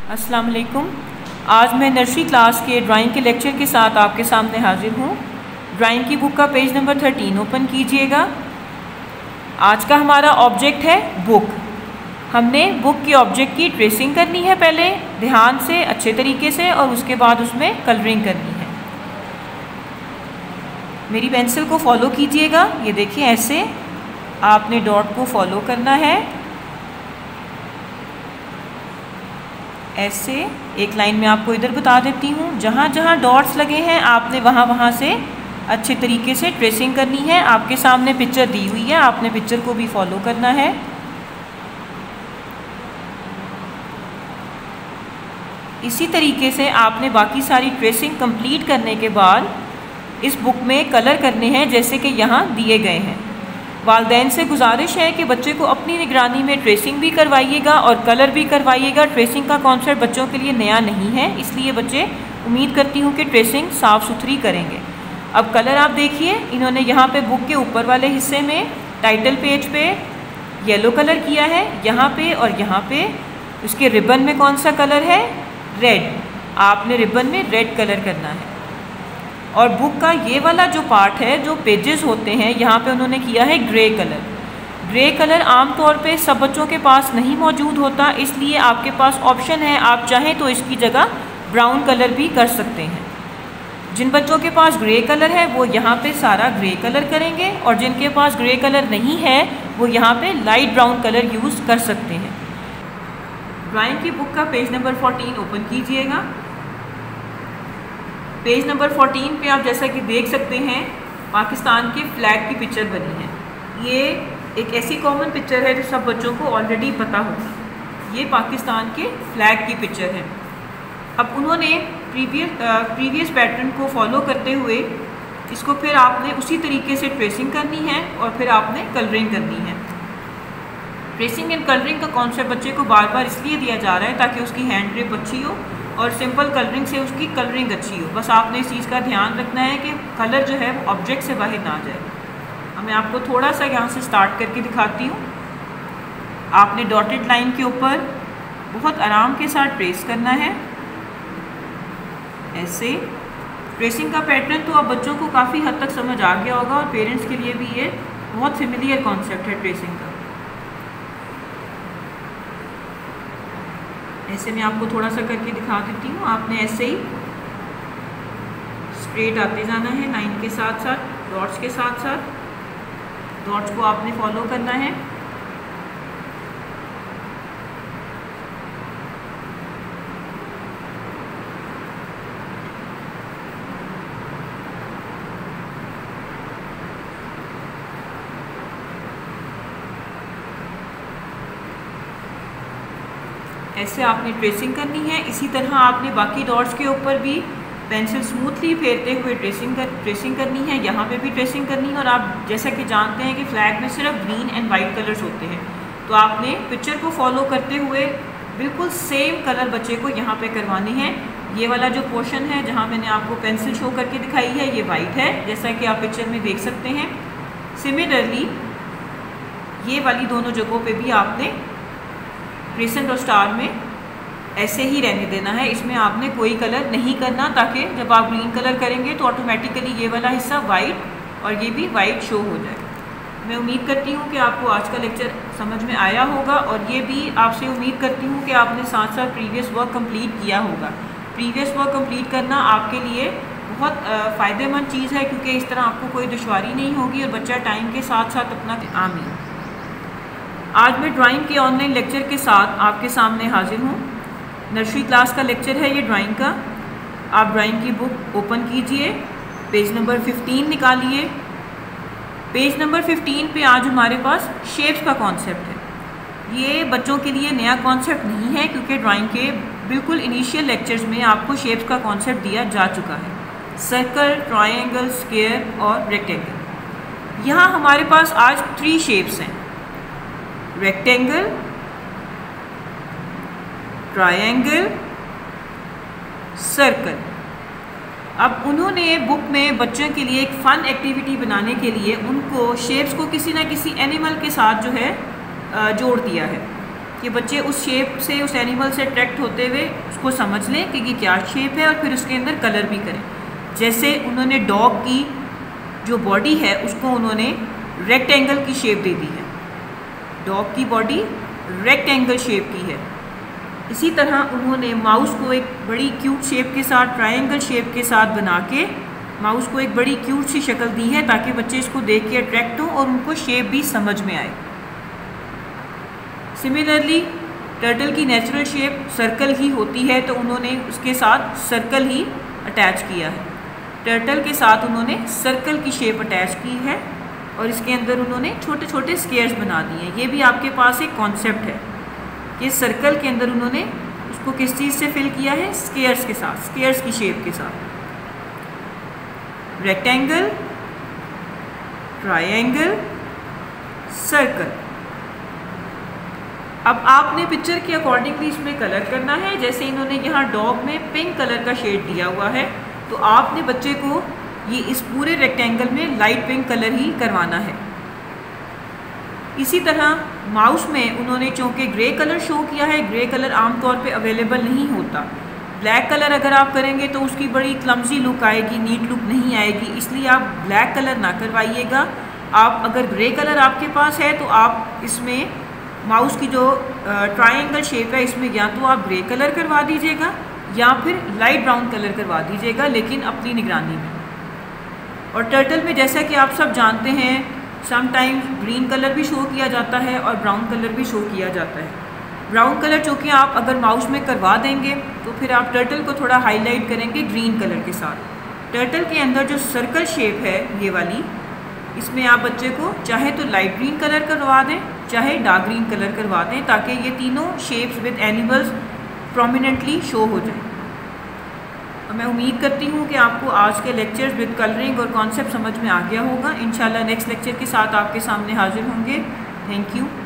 अस्सलाम वालेकुम। आज मैं नर्सरी क्लास के ड्राइंग के लेक्चर के साथ आपके सामने हाजिर हूँ। ड्राइंग की बुक का पेज नंबर 13 ओपन कीजिएगा। आज का हमारा ऑब्जेक्ट है बुक। हमने बुक के ऑब्जेक्ट की ट्रेसिंग करनी है पहले ध्यान से अच्छे तरीके से, और उसके बाद उसमें कलरिंग करनी है। मेरी पेंसिल को फॉलो कीजिएगा। ये देखिए, ऐसे आपने डॉट को फॉलो करना है। ऐसे एक लाइन में आपको इधर बता देती हूँ, जहाँ जहाँ डॉट्स लगे हैं आपने वहाँ से अच्छे तरीके से ट्रेसिंग करनी है। आपके सामने पिक्चर दी हुई है, आपने पिक्चर को भी फॉलो करना है। इसी तरीके से आपने बाकी सारी ट्रेसिंग कंप्लीट करने के बाद इस बुक में कलर करने हैं, जैसे कि यहाँ दिए गए हैं। वालिदैन से गुजारिश है कि बच्चे को अपनी निगरानी में ट्रेसिंग भी करवाइएगा और कलर भी करवाइएगा। ट्रेसिंग का कॉन्सेप्ट बच्चों के लिए नया नहीं है, इसलिए बच्चे उम्मीद करती हूँ कि ट्रेसिंग साफ़ सुथरी करेंगे। अब कलर आप देखिए, इन्होंने यहाँ पे बुक के ऊपर वाले हिस्से में टाइटल पेज पे येलो कलर किया है, यहाँ पे और यहाँ पे। उसके रिबन में कौन सा कलर है? रेड। आपने रिबन में रेड कलर करना है। और बुक का ये वाला जो पार्ट है, जो पेजेस होते हैं, यहाँ पे उन्होंने किया है ग्रे कलर। ग्रे कलर आमतौर पे सब बच्चों के पास नहीं मौजूद होता, इसलिए आपके पास ऑप्शन है, आप चाहें तो इसकी जगह ब्राउन कलर भी कर सकते हैं। जिन बच्चों के पास ग्रे कलर है वो यहाँ पे सारा ग्रे कलर करेंगे, और जिनके पास ग्रे कलर नहीं है वो यहाँ पे लाइट ब्राउन कलर यूज़ कर सकते हैं। ड्राइंग की बुक का पेज नंबर 14 ओपन कीजिएगा। पेज नंबर 14 पे आप जैसा कि देख सकते हैं, पाकिस्तान के फ्लैग की पिक्चर बनी है। ये एक ऐसी कॉमन पिक्चर है जो सब बच्चों को ऑलरेडी पता होगी। ये पाकिस्तान के फ्लैग की पिक्चर है। अब उन्होंने प्रीवियस पैटर्न को फॉलो करते हुए इसको फिर आपने उसी तरीके से ट्रेसिंग करनी है और फिर आपने कलरिंग करनी है। ट्रेसिंग एंड कलरिंग का कॉन्सेप्ट बच्चे को बार बार इसलिए दिया जा रहा है ताकि उसकी हैंड ग्रिप अच्छी हो और सिंपल कलरिंग से उसकी कलरिंग अच्छी हो। बस आपने इस चीज़ का ध्यान रखना है कि कलर जो है वो ऑब्जेक्ट से बाहर ना जाए। अब मैं आपको थोड़ा सा यहाँ से स्टार्ट करके दिखाती हूँ। आपने डॉटेड लाइन के ऊपर बहुत आराम के साथ ट्रेस करना है। ऐसे ट्रेसिंग का पैटर्न तो अब बच्चों को काफ़ी हद तक समझ आ गया होगा, और पेरेंट्स के लिए भी ये बहुत फेमिलियर कॉन्सेप्ट है ट्रेसिंग का। ऐसे मैं आपको थोड़ा सा करके दिखा देती हूँ। आपने ऐसे ही स्ट्रेट आते जाना है लाइन के साथ साथ, डॉट्स के साथ साथ। डॉट्स को आपने फॉलो करना है। ऐसे आपने ट्रेसिंग करनी है। इसी तरह आपने बाकी डॉट्स के ऊपर भी पेंसिल स्मूथली फेरते हुए ट्रेसिंग करनी है। यहाँ पे भी ट्रेसिंग करनी है। और आप जैसा कि जानते हैं कि फ्लैग में सिर्फ ग्रीन एंड वाइट कलर्स होते हैं, तो आपने पिक्चर को फॉलो करते हुए बिल्कुल सेम कलर बच्चे को यहाँ पे करवाने हैं। ये वाला जो पोर्शन है जहाँ मैंने आपको पेंसिल शो करके दिखाई है, ये वाइट है, जैसा कि आप पिक्चर में देख सकते हैं। सिमिलरली ये वाली दोनों जगहों पर भी आपने क्रिसेंट और स्टार में ऐसे ही रहने देना है। इसमें आपने कोई कलर नहीं करना, ताकि जब आप ग्रीन कलर करेंगे तो ऑटोमेटिकली ये वाला हिस्सा वाइट और ये भी वाइट शो हो जाए। मैं उम्मीद करती हूँ कि आपको आज का लेक्चर समझ में आया होगा, और ये भी आपसे उम्मीद करती हूँ कि आपने साथ साथ प्रीवियस वर्क कंप्लीट किया होगा। प्रीवियस वर्क कंप्लीट करना आपके लिए बहुत फ़ायदेमंद चीज़ है, क्योंकि इस तरह आपको कोई दुश्वारी नहीं होगी और बच्चा टाइम के साथ साथ अपना आमीन। आज मैं ड्राइंग के ऑनलाइन लेक्चर के साथ आपके सामने हाजिर हूँ। नर्सरी क्लास का लेक्चर है ये ड्राइंग का। आप ड्राइंग की बुक ओपन कीजिए, पेज नंबर 15 निकालिए। पेज नंबर 15 पे आज हमारे पास शेप्स का कॉन्सेप्ट है। ये बच्चों के लिए नया कॉन्सेप्ट नहीं है, क्योंकि ड्राइंग के बिल्कुल इनिशियल लेक्चर्स में आपको शेप्स का कॉन्सेप्ट दिया जा चुका है। सर्कल, ट्रायंगल, स्क्वायर और रेक्टेंगल। यहाँ हमारे पास आज 3 शेप्स हैं: रेक्टेंगल, ट्रायंगल, सर्कल। अब उन्होंने बुक में बच्चों के लिए एक फ़न एक्टिविटी बनाने के लिए उनको शेप्स को किसी ना किसी एनिमल के साथ जो है जोड़ दिया है। कि बच्चे उस शेप से, उस एनिमल से अट्रैक्ट होते हुए उसको समझ लें कि ये क्या शेप है और फिर उसके अंदर कलर भी करें। जैसे उन्होंने डॉग की जो बॉडी है उसको उन्होंने रेक्टेंगल की शेप दे दी है, डॉग की बॉडी रेक्टेंगल शेप की है। इसी तरह उन्होंने माउस को एक बड़ी क्यूट शेप के साथ, ट्रायंगल शेप के साथ बना के माउस को एक बड़ी क्यूट सी शक्ल दी है ताकि बच्चे इसको देख के अट्रैक्ट हो और उनको शेप भी समझ में आए। सिमिलरली टर्टल की नेचुरल शेप सर्कल ही होती है, तो उन्होंने उसके साथ सर्कल ही अटैच किया है। टर्टल के साथ उन्होंने सर्कल की शेप अटैच की है और इसके अंदर उन्होंने छोटे छोटे स्केयर्स बना दिए हैं। ये भी आपके पास एक कॉन्सेप्ट है कि सर्कल के अंदर उन्होंने उसको किस चीज़ से फिल किया है, स्केयर्स के साथ, स्केयर्स की शेप के साथ। Rectangle, triangle, circle. अब आपने पिक्चर के अकॉर्डिंगली इसमें कलर करना है। जैसे इन्होंने यहाँ डॉग में पिंक कलर का शेड दिया हुआ है, तो आपने बच्चे को ये इस पूरे रेक्टेंगल में लाइट पिंक कलर ही करवाना है। इसी तरह माउस में उन्होंने चूँकि ग्रे कलर शो किया है, ग्रे कलर आमतौर पे अवेलेबल नहीं होता। ब्लैक कलर अगर आप करेंगे तो उसकी बड़ी क्लमजी लुक आएगी, नीट लुक नहीं आएगी, इसलिए आप ब्लैक कलर ना करवाइएगा। आप अगर ग्रे कलर आपके पास है तो आप इसमें माउस की जो ट्रायंगल शेप है इसमें या तो आप ग्रे कलर करवा दीजिएगा या फिर लाइट ब्राउन कलर करवा दीजिएगा, लेकिन अपनी निगरानी में। और टर्टल में जैसा कि आप सब जानते हैं समटाइम्स ग्रीन कलर भी शो किया जाता है और ब्राउन कलर भी शो किया जाता है। ब्राउन कलर चूँकि आप अगर माउस में करवा देंगे तो फिर आप टर्टल को थोड़ा हाईलाइट करेंगे ग्रीन कलर के साथ। टर्टल के अंदर जो सर्कल शेप है ये वाली, इसमें आप बच्चे को चाहे तो लाइट ग्रीन कलर करवा दें चाहे डार्क ग्रीन कलर करवा दें, ताकि ये तीनों shapes with animals prominently show हो जाए। मैं उम्मीद करती हूँ कि आपको आज के लेक्चर्स विद कलरिंग और कॉन्सेप्ट समझ में आ गया होगा। इंशाल्लाह नेक्स्ट लेक्चर के साथ आपके सामने हाजिर होंगे। Thank you.